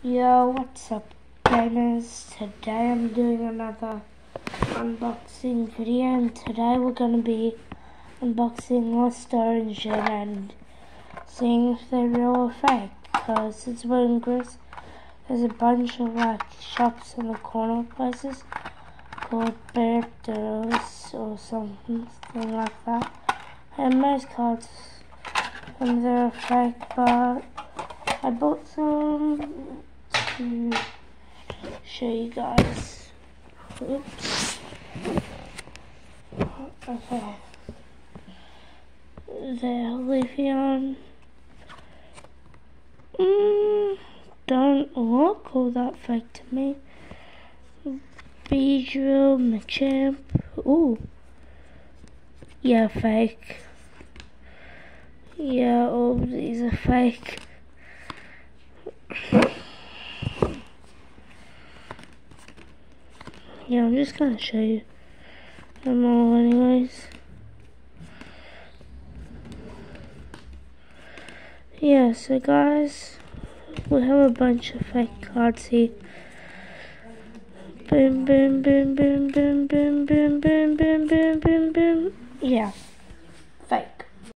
Yo, what's up gamers? Today I'm doing another unboxing video, and today we're going to be unboxing Lost Origin and seeing if they're real or fake, because it's Wingress. There's a bunch of shops in the corner places called Beardos or something like that, and most cards they're fake, but I bought some to show you guys. Oops. Okay. They're Leafeon. Don't look all that fake to me. Beedrill, Machamp. Ooh. Yeah, fake. Yeah, all of these are fake. Yeah, I'm just gonna show you them all anyways. Yeah, so guys, we have a bunch of fake cards here. Boom, boom, boom.